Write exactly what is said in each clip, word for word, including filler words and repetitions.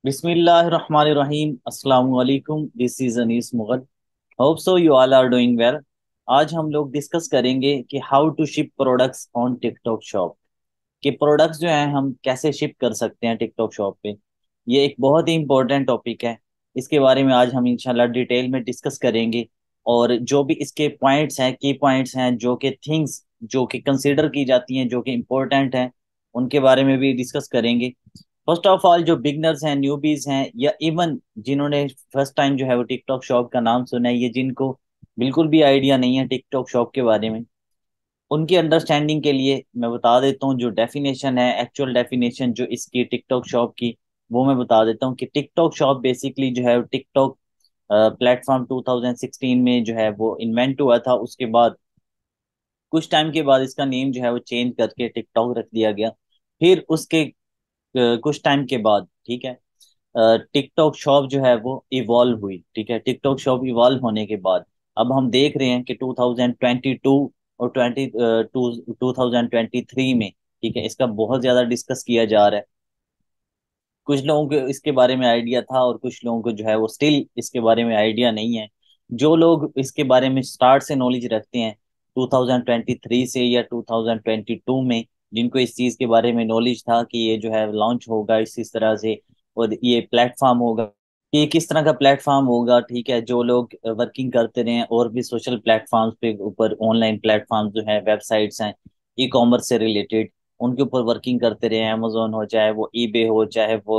बिस्मिल्लाहिर्रहमानिर्रहीम अस्सलाम वालेकुम। This is Anees Mughal. Hope so you all are doing well. आज हम लोग डिस्कस करेंगे कि how to ship products on TikTok Shop. कि प्रोडक्ट्स जो हैं हम कैसे शिप कर सकते हैं टिकटॉक शॉप पे। ये एक बहुत ही इंपॉर्टेंट टॉपिक है। इसके बारे में आज हम इंशाल्लाह डिटेल में डिस्कस करेंगे। और जो भी इसके पॉइंट्स हैं, की पॉइंट्स हैं, जो कि थिंग्स जो कि कंसीडर की जाती हैं, जो कि इम्पोर्टेंट हैं, उनके बारे में भी डिस्कस करेंगे। फर्स्ट ऑफ ऑल, जो बिगनर्स हैं, न्यूबीज हैं, या इवन जिन्होंने फर्स्ट टाइम जो है वो टिकटॉक शॉप का नाम सुना है, ये जिनको बिल्कुल भी आइडिया नहीं है टिकटॉक शॉप के बारे में, उनकी अंडरस्टैंडिंग के लिए मैं बता देता हूँ जो डेफिनेशन है, एक्चुअल डेफिनेशन जो इसकी टिकटॉक शॉप की, वो मैं बता देता हूँ कि टिकटॉक शॉप बेसिकली जो है TikTok platform two thousand sixteen में जो है वो इन्वेंट हुआ था। उसके बाद कुछ टाइम के बाद इसका नेम जो है वो चेंज करके टिकटॉक रख दिया गया। फिर उसके अ, कुछ टाइम के बाद, ठीक है, टिकटॉक शॉप जो है वो इवॉल्व हुई। ठीक है, टिकटॉक शॉप इवॉल्व होने के बाद अब हम देख रहे हैं कि टू थाउजेंड ट्वेंटी टू और twenty two two thousand twenty three में, ठीक है, इसका बहुत ज्यादा डिस्कस किया जा रहा है। कुछ लोगों को इसके बारे में आइडिया था और कुछ लोगों को जो है वो स्टिल इसके बारे में आइडिया नहीं है। जो लोग इसके बारे में स्टार्ट से नॉलेज रखते हैं टू थाउजेंड ट्वेंटी थ्री से या टू थाउजेंड ट्वेंटी टू में, जिनको इस चीज़ के बारे में नॉलेज था कि ये जो है लॉन्च होगा इस इस तरह से, और ये प्लेटफॉर्म होगा, कि ये किस तरह का प्लेटफॉर्म होगा, ठीक है, जो लोग वर्किंग करते रहे हैं और भी सोशल प्लेटफॉर्म्स पे ऊपर, ऑनलाइन प्लेटफॉर्म जो है, वेबसाइट्स हैं ई कॉमर्स से रिलेटेड, उनके ऊपर वर्किंग करते रहे। अमेजोन हो, चाहे वो ईबे हो, चाहे वो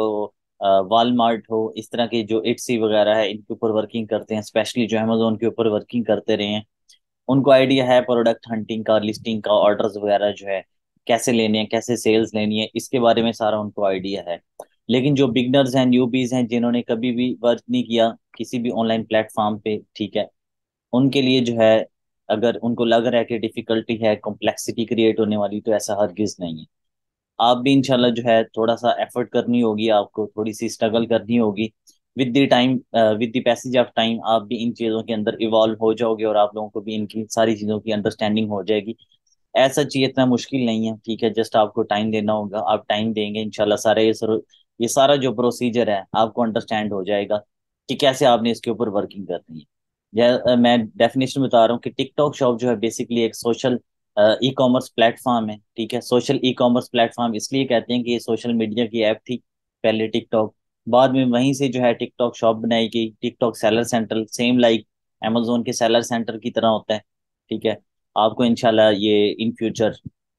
वालमार्ट हो, इस तरह के जो इट्सी वगैरह है इनके ऊपर वर्किंग करते हैं, स्पेशली जो अमेजोन के ऊपर वर्किंग करते रहे हैं। उनको आइडिया है प्रोडक्ट हंटिंग का, लिस्टिंग का, ऑर्डर्स वगैरह जो है कैसे लेने हैं, कैसे सेल्स लेनी है, इसके बारे में सारा उनको आइडिया है। लेकिन जो बिगनर्स हैं, न्यूबीज हैं, जिन्होंने कभी भी वर्क नहीं किया किसी भी ऑनलाइन प्लेटफॉर्म पे, ठीक है, उनके लिए जो है, अगर उनको लग रहा है कि डिफिकल्टी है, कॉम्प्लेक्सिटी क्रिएट होने वाली, तो ऐसा हरगिज नहीं है। आप भी इंशाल्लाह जो है थोड़ा सा एफर्ट करनी होगी, आपको थोड़ी सी स्ट्रगल करनी होगी। With the time, with the passage of time, आप भी इन चीज़ों के अंदर इवॉल्व हो जाओगे और आप लोगों को भी इनकी सारी चीज़ों की अंडरस्टैंडिंग हो जाएगी। ऐसा चाहिए, इतना मुश्किल नहीं है, ठीक है, जस्ट आपको टाइम देना होगा। आप टाइम देंगे इंशाल्लाह सारा ये सर, ये सारा जो प्रोसीजर है आपको अंडरस्टैंड हो जाएगा कि कैसे आपने इसके ऊपर वर्किंग करनी है। या अ, मैं डेफिनेशन बता रहा हूँ कि टिकटॉक शॉप जो है बेसिकली एक सोशल ई कॉमर्स प्लेटफॉर्म है। ठीक है, सोशल ई कॉमर्स प्लेटफॉर्म इसलिए कहते हैं कि ये सोशल मीडिया की ऐप थी पहले टिकटॉक, बाद में वहीं से जो है टिकटॉक शॉप बनाई गई। TikTok seller centre same like Amazon के सेलर सेंटर की तरह होता है। ठीक है, आपको इंशाल्लाह ये इन फ्यूचर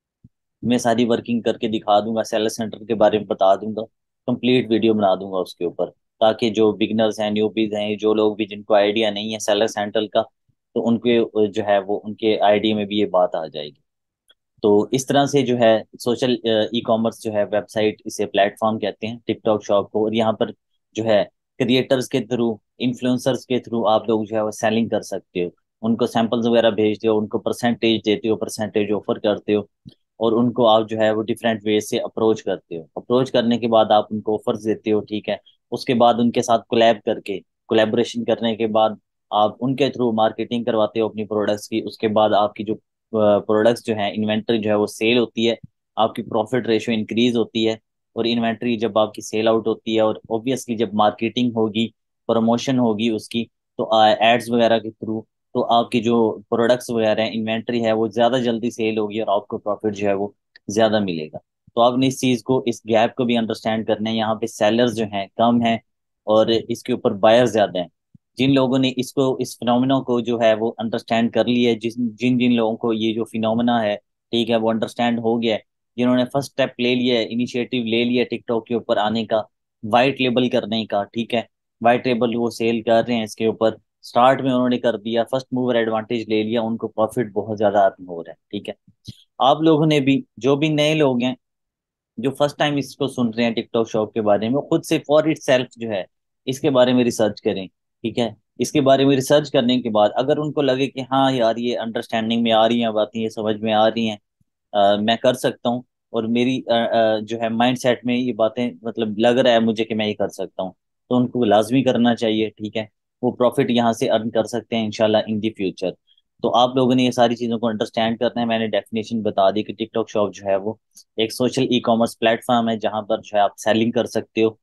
मैं सारी वर्किंग करके दिखा दूंगा, सेलर सेंटर के बारे में बता दूंगा, कंप्लीट वीडियो बना दूंगा उसके ऊपर, ताकि जो बिगनर्स हैं, न्यूबीज हैं, जो लोग भी जिनको आइडिया नहीं है सेलर सेंटर का, तो उनके जो है वो उनके आइडिया में भी ये बात आ जाएगी। तो इस तरह से जो है सोशल ई कॉमर्स जो है वेबसाइट, इसे प्लेटफॉर्म कहते हैं टिकटॉक शॉप को। और यहाँ पर जो है क्रिएटर्स के थ्रू, इन्फ्लुएंसर्स के थ्रू आप लोग जो है वो सेलिंग कर सकते हो। उनको सैंपल्स वगैरह भेजते हो, उनको परसेंटेज देते हो, परसेंटेज ऑफर करते हो, और उनको आप जो है वो डिफरेंट वे से अप्रोच करते हो। अप्रोच करने के बाद आप उनको ऑफर्स देते हो, ठीक है। उसके बाद उनके साथ कोलैब करके, कोलैबोरेशन करने के बाद आप उनके थ्रू मार्केटिंग करवाते हो अपनी प्रोडक्ट्स की। उसके बाद आपकी जो प्रोडक्ट्स जो है, इन्वेंट्री जो है वो सेल होती है, आपकी प्रॉफिट रेशियो इंक्रीज होती है। और इन्वेंट्री जब आपकी सेल आउट होती है, और ऑब्वियसली जब मार्केटिंग होगी, प्रमोशन होगी उसकी, तो एड्स वगैरह के थ्रू, तो आपकी जो प्रोडक्ट्स वगैरह हैं, इन्वेंट्री है, वो ज़्यादा जल्दी सेल होगी और आपको प्रॉफिट जो है वो ज़्यादा मिलेगा। तो आपने इस चीज़ को, इस गैप को भी अंडरस्टैंड करना है। यहाँ पे सेलर्स जो हैं कम हैं और इसके ऊपर बायर्स ज़्यादा हैं। जिन लोगों ने इसको, इस फिनोमिना को जो है वो अंडरस्टैंड कर लिया है, जिस जिन जिन लोगों को ये जो फिनोमिना है, ठीक है, वो अंडरस्टैंड हो गया है, जिन्होंने फर्स्ट स्टेप ले लिया है, इनिशिएटिव ले लिया है टिकटॉक के ऊपर आने का, वाइट लेबल करने का, ठीक है, वाइट लेबल वो सेल कर रहे हैं इसके ऊपर, स्टार्ट में उन्होंने कर दिया, फर्स्ट मूवर एडवांटेज ले लिया, उनको प्रॉफिट बहुत ज्यादा अर्न हो रहा है। ठीक है, आप लोगों ने भी, जो भी नए लोग हैं जो फर्स्ट टाइम इसको सुन रहे हैं टिकटॉक शॉप के बारे में, वो खुद से फॉर इट सेल्फ जो है इसके बारे में रिसर्च करें। ठीक है, इसके बारे में रिसर्च करने के बाद अगर उनको लगे कि हाँ यार ये अंडरस्टैंडिंग में आ रही हैं बातें, ये समझ में आ रही हैं, अ, मैं कर सकता हूँ, और मेरी अ, अ, जो है माइंड सेट में ये बातें, मतलब लग रहा है मुझे कि मैं ये कर सकता हूँ, तो उनको लाजमी करना चाहिए। ठीक है, वो प्रॉफिट यहाँ से अर्न कर सकते हैं इंशाल्लाह इन दी फ्यूचर। तो आप लोगों ने ये सारी चीज़ों को अंडरस्टैंड करना है। मैंने डेफिनेशन बता दी कि टिकटॉक शॉप जो है वो एक सोशल ई कॉमर्स प्लेटफॉर्म है, जहाँ पर जो है आप सेलिंग कर सकते हो।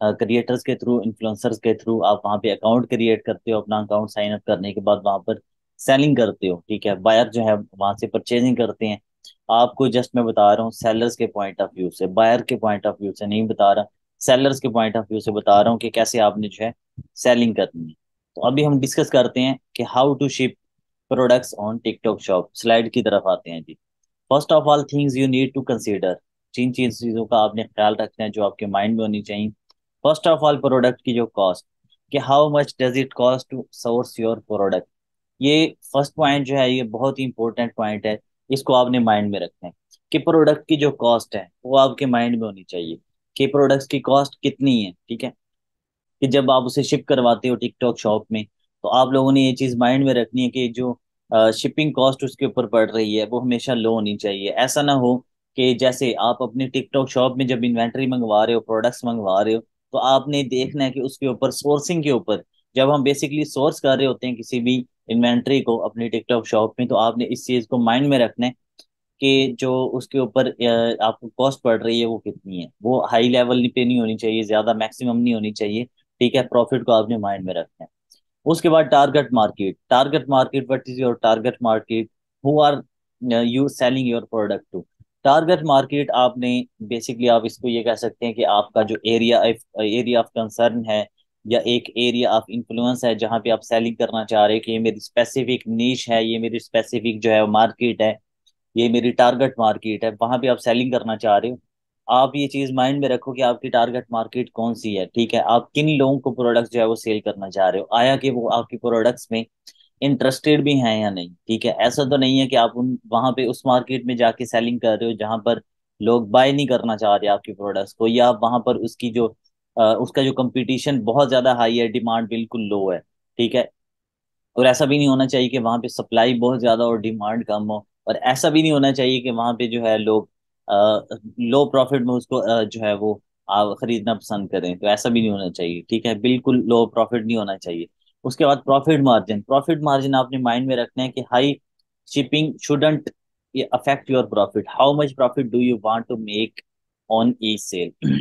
क्रिएटर्स के थ्रू, इन्फ्लुएंसर्स के थ्रू आप वहाँ पे अकाउंट क्रिएट करते हो, अपना अकाउंट साइन अप करने के बाद वहाँ पर सेलिंग करते हो, ठीक है। बायर जो है वहाँ से परचेजिंग करते हैं। आपको जस्ट मैं बता रहा हूँ सेलर्स के पॉइंट ऑफ व्यू से, बायर के पॉइंट ऑफ व्यू से नहीं बता रहा, सेलर्स के पॉइंट ऑफ व्यू से बता रहा हूँ कि कैसे आपने जो है सेलिंग करनी है। तो अभी हम डिस्कस करते हैं कि how to ship products on TikTok shop. Slide की तरफ आते हैं जी। First of all things you need to consider, जिन चीज चीजों का आपने ख्याल रखना है जो आपके माइंड में होनी चाहिए। फर्स्ट ऑफ ऑल प्रोडक्ट की जो कॉस्ट, कि how much does it cost to source your product. ये फर्स्ट पॉइंट जो है ये बहुत ही इंपॉर्टेंट पॉइंट है, इसको आपने माइंड में रखना है कि प्रोडक्ट की जो कॉस्ट है वो आपके माइंड में होनी चाहिए कि प्रोडक्ट्स की कॉस्ट कितनी है, ठीक है। कि जब आप उसे शिप करवाते हो टिकटॉक शॉप में, तो आप लोगों ने ये चीज़ माइंड में रखनी है कि जो शिपिंग कॉस्ट उसके ऊपर पड़ रही है वो हमेशा लो होनी चाहिए। ऐसा ना हो कि जैसे आप अपनी टिकटॉक शॉप में जब इन्वेंट्री मंगवा रहे हो, प्रोडक्ट्स मंगवा रहे हो, तो आपने देखना है कि उसके ऊपर सोर्सिंग के ऊपर, जब हम बेसिकली सोर्स कर रहे होते हैं किसी भी इन्वेंट्री को अपनी टिकटॉक शॉप में, तो आपने इस चीज़ को माइंड में रखना है कि जो उसके ऊपर अ, आपको कॉस्ट पड़ रही है वो कितनी है। वो हाई लेवल पे नहीं होनी चाहिए, ज्यादा मैक्सिमम नहीं होनी चाहिए, ठीक है। प्रॉफिट को आपने माइंड में रखना है। उसके बाद target market, target market what is your target market, who are you selling your product to. Target market आपने बेसिकली आप इसको ये कह सकते हैं कि आपका जो एरिया एरिया ऑफ कंसर्न है, या एक एरिया ऑफ इन्फ्लुएंस है जहाँ पे आप सेलिंग करना चाह रहे हैं कि ये मेरी स्पेसिफिक नीश है, ये मेरी स्पेसिफिक जो है मार्केट है, ये मेरी टारगेट मार्केट है, वहां पे आप सेलिंग करना चाह रहे हो। आप ये चीज माइंड में रखो कि आपकी टारगेट मार्केट कौन सी है, ठीक है। आप किन लोगों को प्रोडक्ट्स जो है वो सेल करना चाह रहे हो, आया कि वो आपकी प्रोडक्ट्स में इंटरेस्टेड भी हैं या नहीं, ठीक है। ऐसा तो नहीं है कि आप उन वहां पे उस मार्केट में जाके सेलिंग कर रहे हो जहां पर लोग बाय नहीं करना चाह रहे आपकी प्रोडक्ट्स को, या आप वहां पर उसकी जो अ, उसका जो कंपटीशन बहुत ज्यादा हाई है, डिमांड बिल्कुल लो है, ठीक है। और ऐसा भी नहीं होना चाहिए कि वहां पे सप्लाई बहुत ज्यादा और डिमांड कम हो, और ऐसा भी नहीं होना चाहिए कि वहां पे जो है लोग लो प्रॉफिट में उसको अ, जो है वो आ, खरीदना पसंद करें, तो ऐसा भी नहीं होना चाहिए, ठीक है। बिल्कुल लो प्रॉफिट नहीं होना चाहिए। उसके बाद प्रॉफिट मार्जिन, प्रॉफिट मार्जिन आपने माइंड में रखना है कि high shipping shouldn't affect your profit, how much profit do you want to make on each sale.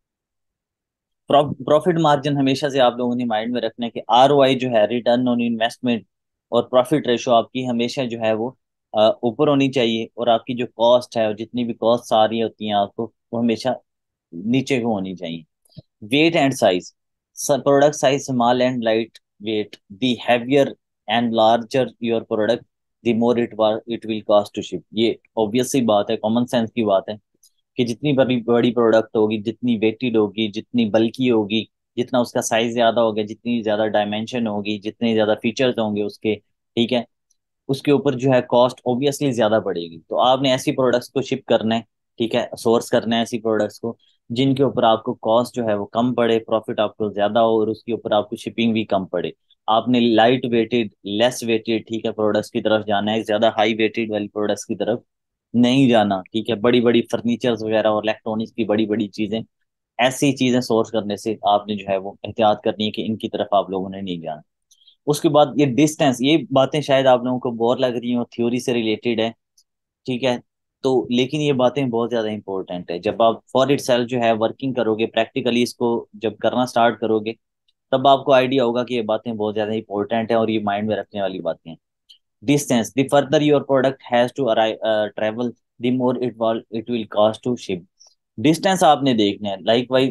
Profit margin हमेशा से आप लोगों ने माइंड में रखना है कि आर ओ आई जो है, रिटर्न ऑन इन्वेस्टमेंट, और प्रॉफिट रेशो आपकी हमेशा जो है वो अ, ऊपर होनी चाहिए, और आपकी जो कॉस्ट है और जितनी भी कॉस्ट आ रही होती हैं आपको, वो हमेशा नीचे को होनी चाहिए। Weight and size, product size small and light weight, the heavier and larger your product, the more it it will cost to ship. ये ऑब्वियस सी बात है, कॉमन सेंस की बात है कि जितनी बड़ी बड़ी प्रोडक्ट होगी, जितनी वेटेड होगी, जितनी बल्की होगी, जितना उसका साइज ज्यादा होगा, जितनी ज्यादा डायमेंशन होगी, जितने ज्यादा फीचर्स होंगे उसके, ठीक है, उसके ऊपर जो है कॉस्ट ऑब्वियसली ज्यादा बढ़ेगी। तो आपने ऐसी प्रोडक्ट्स को शिप करना है, ठीक है, सोर्स करना है ऐसी प्रोडक्ट्स को जिनके ऊपर आपको कॉस्ट जो है वो कम पड़े, प्रॉफिट आपको ज्यादा हो, और उसके ऊपर आपको शिपिंग भी कम पड़े। आपने लाइट वेटेड, लेस वेटेड, ठीक है, प्रोडक्ट्स की तरफ जाना है, ज्यादा हाई वेटेड वाली प्रोडक्ट्स की तरफ नहीं जाना, ठीक है। बड़ी बड़ी फर्नीचर्स वगैरह और इलेक्ट्रॉनिक्स की बड़ी बड़ी चीजें, ऐसी चीजें सोर्स करने से आपने जो है वो एहतियात करनी है कि इनकी तरफ आप लोगों ने नहीं जाना। उसके बाद ये डिस्टेंस, ये बातें शायद आप लोगों को बोर लग रही हो, थ्योरी से रिलेटेड है, ठीक है। तो लेकिन ये बातें बहुत ज्यादा इंपॉर्टेंट है। जब आप फॉर इट सेल्फ जो है वर्किंग करोगे, प्रैक्टिकली इसको जब करना स्टार्ट करोगे, तब आपको आइडिया होगा कि ये बातें बहुत ज्यादा इंपॉर्टेंट है और ये माइंड में रखने वाली बातें हैं। Distance. The further your product has to arrive, uh, travel, the more it will it will cost to ship. Distance आपने देखना है, लाइक वाइज,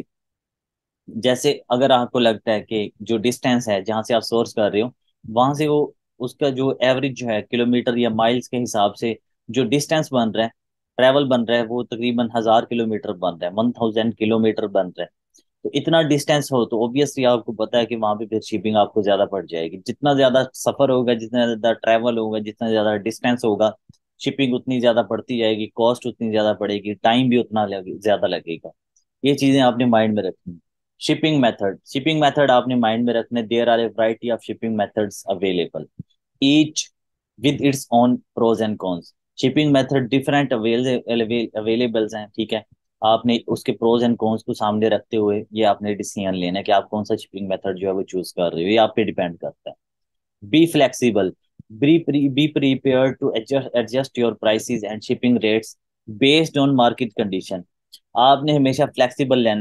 जैसे अगर आपको लगता है कि जो डिस्टेंस है जहां से आप सोर्स कर रहे हो, वहां से वो उसका जो एवरेज जो है किलोमीटर या माइल्स के हिसाब से जो डिस्टेंस बन रहा है, ट्रेवल बन रहा है, वो तकरीबन हजार किलोमीटर बन रहा है, वन थाउजेंड किलोमीटर बन रहा है। तो इतना डिस्टेंस हो तो ऑब्वियसली आपको पता है कि वहां पे फिर शिपिंग आपको ज्यादा पड़ जाएगी। जितना ज्यादा सफर होगा, जितना ज्यादा ट्रैवल होगा, जितना ज्यादा डिस्टेंस होगा, शिपिंग उतनी ज्यादा पड़ती जाएगी, कॉस्ट उतनी ज्यादा पड़ेगी, टाइम भी उतना लगे, ज्यादा लगेगा। ये चीजें आपने माइंड में रखनी। शिपिंग मेथड, शिपिंग मेथड आपने माइंड में रखने, there are a variety of shipping methods available, each with its own pros and cons. Shipping method different availables हैं, ठीक है। आपने उसके प्रोज एंड कॉन्स को सामने रखते हुए ये आपने डिसीजन लेना है कि आप कौन सा शिपिंग मेथड जो है वो चूज कर रहे हो, ये आप पे डिपेंड करता है। Be flexible, be be prepare to adjust adjust your prices and shipping rates based on market condition. आपने हमेशा फ्लेक्सिबल लेना है,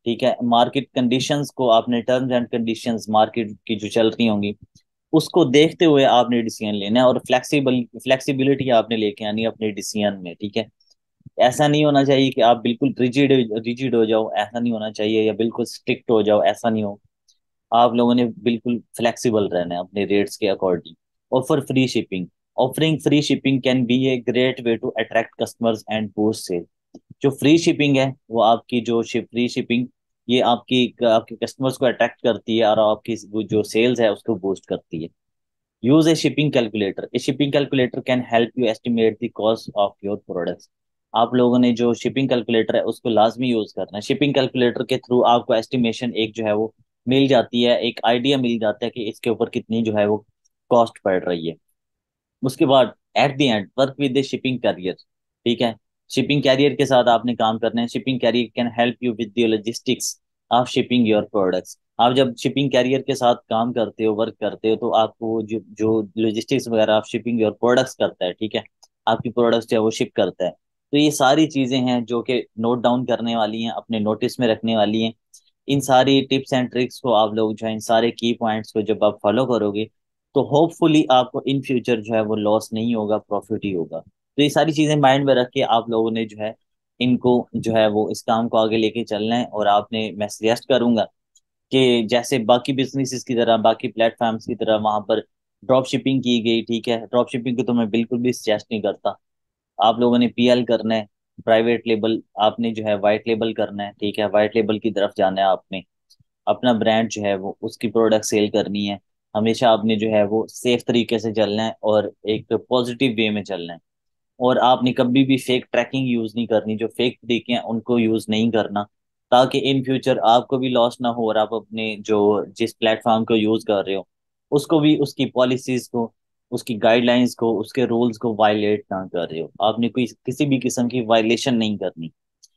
ठीक है, मार्केट कंडीशंस को आपने, टर्म्स एंड कंडीशंस मार्केट की जो चल रही होंगी उसको देखते हुए आपने डिसीजन लेना है, और फ्लेक्सिबल फ्लेक्सिबिलिटी आपने लेके आनी है अपने डिसीजन में। ठीक है, ऐसा नहीं होना चाहिए कि आप बिल्कुल रिजिड रिजिड हो जाओ, ऐसा नहीं होना चाहिए, या बिल्कुल स्ट्रिक्ट हो जाओ, ऐसा नहीं हो। आप लोगों ने बिल्कुल फ्लेक्सिबल रहना है अपने रेट्स के according. Offer free shipping, offering free shipping can be a great way to attract customers and boost sale. जो फ्री शिपिंग है वो आपकी जो शिप फ्री शिपिंग, ये आपकी आपके कस्टमर्स को अट्रैक्ट करती है और आपकी वो जो सेल्स है उसको बूस्ट करती है। Use a shipping calculator, a shipping calculator can help you estimate the cost of your products. आप लोगों ने जो शिपिंग कैलकुलेटर है उसको लाजमी यूज करना है। शिपिंग कैलकुलेटर के थ्रू आपको एस्टिमेशन एक जो है वो मिल जाती है, एक आइडिया मिल जाता है कि इसके ऊपर कितनी जो है वो कॉस्ट पड़ रही है। उसके बाद at the end work with the shipping carrier. ठीक है, शिपिंग कैरियर के साथ आपने काम करना है। Shipping carrier can help you with the logistics of shipping your products. आप जब शिपिंग कैरियर के साथ काम करते हो, वर्क करते हो, तो आपको जो जो लॉजिस्टिक्स वगैरह आप शिपिंग योर प्रोडक्ट्स करता है, ठीक है, आपकी प्रोडक्ट्स जो है वो शिप करता है। तो ये सारी चीजें हैं जो कि नोट डाउन करने वाली हैं, अपने नोटिस में रखने वाली हैं। इन सारी टिप्स एंड ट्रिक्स को आप लोग जो है, इन सारे की पॉइंट्स को जब आप फॉलो करोगे तो होपफुली आपको इन फ्यूचर जो है वो लॉस नहीं होगा, प्रॉफिट ही होगा। तो ये सारी चीजें माइंड में रख के आप लोगों ने जो है इनको जो है वो इस काम को आगे लेके चलना है। और आपने, मैं सजेस्ट करूंगा कि जैसे बाकी बिजनेसेस की तरह, बाकी प्लेटफॉर्म्स की तरह वहां पर ड्रॉप शिपिंग की गई, ठीक है, ड्रॉप शिपिंग को तो मैं बिल्कुल भी सजेस्ट नहीं करता। आप लोगों ने पी एल करना है, प्राइवेट लेबल, आपने जो है वाइट लेबल करना है। ठीक है, वाइट लेबल की तरफ जाना है आपने, अपना ब्रांड जो है वो उसकी प्रोडक्ट सेल करनी है। हमेशा आपने जो है वो सेफ तरीके से चलना है और एक पॉजिटिव वे में चलना है। और आपने कभी भी फेक ट्रैकिंग यूज नहीं करनी, जो फेक तरीके हैं उनको यूज नहीं करना, ताकि इन फ्यूचर आपको भी लॉस ना हो और आप अपने जो जिस प्लेटफॉर्म को यूज कर रहे हो उसको भी, उसकी पॉलिसीज को, उसकी गाइडलाइंस को, उसके रूल्स को वायलेट ना कर रहे हो। आपने कोई किसी भी किस्म की वायलेशन नहीं करनी।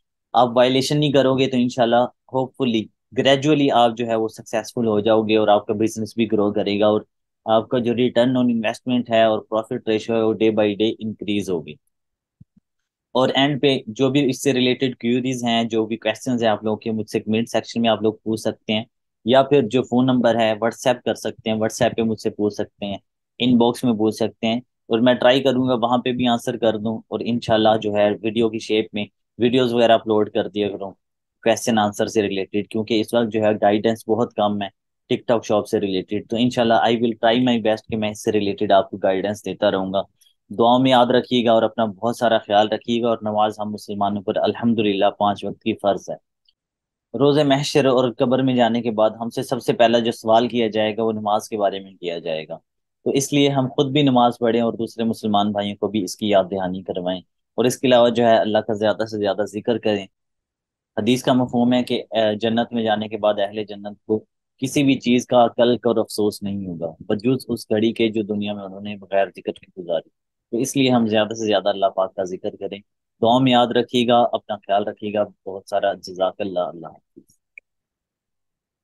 आप वायलेशन नहीं करोगे तो इंशाल्लाह होपफुली ग्रेजुअली आप जो है वो सक्सेसफुल हो जाओगे और आपका बिजनेस भी ग्रो करेगा, और आपका जो रिटर्न ऑन इन्वेस्टमेंट है और प्रॉफिट रेशियो है वो डे बाय डे इंक्रीज होगी। और एंड पे जो भी इससे रिलेटेड क्यूरीज हैं, जो भी क्वेश्चंस हैं आप लोगों के, मुझसे कमेंट सेक्शन में आप लोग पूछ सकते हैं, या फिर जो फोन नंबर है व्हाट्सएप कर सकते हैं, व्हाट्सएप पे मुझसे पूछ सकते हैं, इनबॉक्स में पूछ सकते हैं, और मैं ट्राई करूंगा वहां पे भी आंसर कर दूं। और इंशाल्लाह जो है वीडियो की शेप में वीडियोस वगैरह अपलोड कर दिया करूँ क्वेश्चन आंसर से रिलेटेड, क्योंकि इस वक्त जो है गाइडेंस बहुत कम है टिकटॉक शॉप से रिलेटेड। तो इंशाल्लाह I will try my best कि मैं इससे रिलेटेड आपको गाइडेंस देता रहूंगा। दुआ में याद रखिएगा और अपना बहुत सारा ख्याल रखिएगा। और नमाज हम मुसलमानों पर अल्हम्दुलिल्लाह पांच वक्त की फर्ज है। रोज़े महशर और कब्र में जाने के बाद हमसे सबसे पहला जो सवाल किया जाएगा वो नमाज के बारे में किया जाएगा। तो इसलिए हम खुद भी नमाज पढ़ें और दूसरे मुसलमान भाइयों को भी इसकी याद दहानी करवाएं। और इसके अलावा जो है अल्लाह का ज़्यादा से ज़्यादा जिक्र करें। हदीस का मफहूम है कि अ, जन्नत में जाने के बाद अहले जन्नत को किसी भी चीज़ का कल और अफसोस नहीं होगा, बजूज उस घड़ी के जो दुनिया में उन्होंने बगैर जिक्र के गुजारी। तो इसलिए हम ज़्यादा से ज़्यादा अल्लाह पाक का जिक्र करें। दुआ में याद रखिएगा, अपना ख्याल रखिएगा, बहुत सारा जज़ाकल्लाह। अल्लाह।